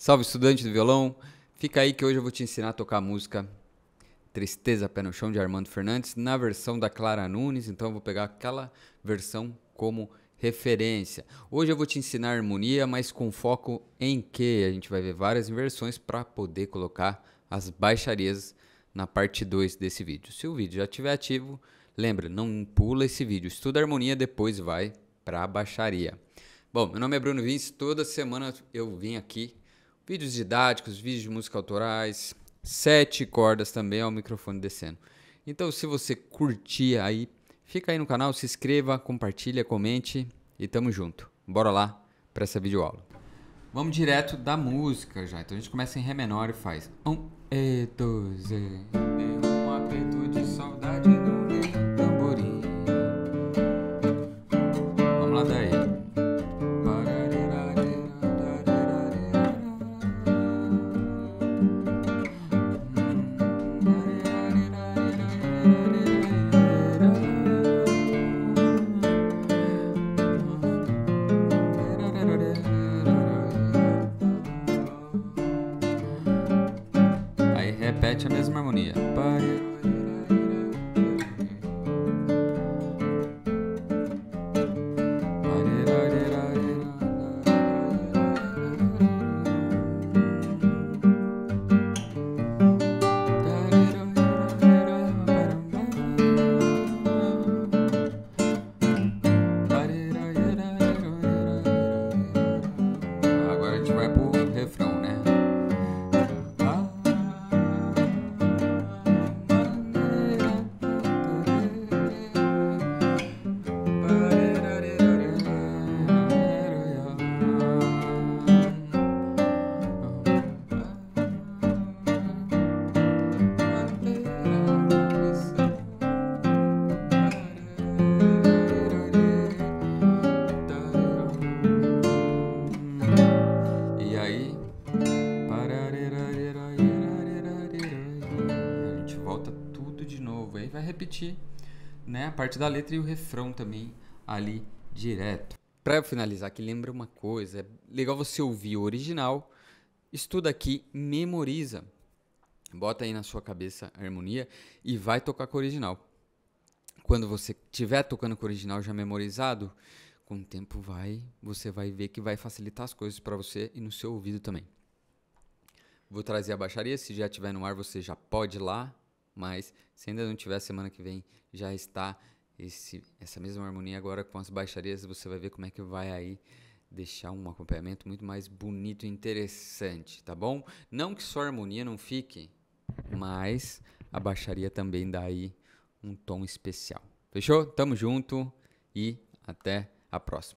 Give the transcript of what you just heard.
Salve, estudante do violão! Fica aí que hoje eu vou te ensinar a tocar a música Tristeza Pé no Chão de Armando Fernandes na versão da Clara Nunes, então eu vou pegar aquela versão como referência. Hoje eu vou te ensinar a harmonia, mas com foco em que a gente vai ver várias inversões para poder colocar as baixarias na parte 2 desse vídeo. Se o vídeo já estiver ativo, lembra, não pula esse vídeo, estuda a harmonia, depois vai para a baixaria. Bom, meu nome é Bruno Vince, toda semana eu vim aqui, vídeos didáticos, vídeos de música autorais, 7 cordas também ao microfone descendo. Então, se você curtir aí, fica aí no canal, se inscreva, compartilha, comente e tamo junto. Bora lá para essa videoaula. Vamos direto da música já. Então a gente começa em Ré menor e faz 1, E, 2, E. Deu um aperto de saudade no meu tamborim. Vamos lá daí. Aí repete a mesma harmonia. Agora a gente vai pro refrão, né? E aí, a gente volta tudo de novo. Aí vai repetir, né, a parte da letra e o refrão também ali direto. Para eu finalizar aqui, lembra uma coisa, é legal você ouvir o original, estuda aqui, memoriza. Bota aí na sua cabeça a harmonia e vai tocar com o original. Quando você estiver tocando com o original já memorizado, com o tempo você vai ver que vai facilitar as coisas para você e no seu ouvido também. Vou trazer a baixaria, se já estiver no ar você já pode ir lá, mas se ainda não tiver, semana que vem já está essa mesma harmonia agora com as baixarias, você vai ver como é que vai aí deixar um acompanhamento muito mais bonito e interessante, tá bom? Não que só a harmonia não fique, mas a baixaria também dá aí um tom especial. Fechou? Tamo junto e até a próxima.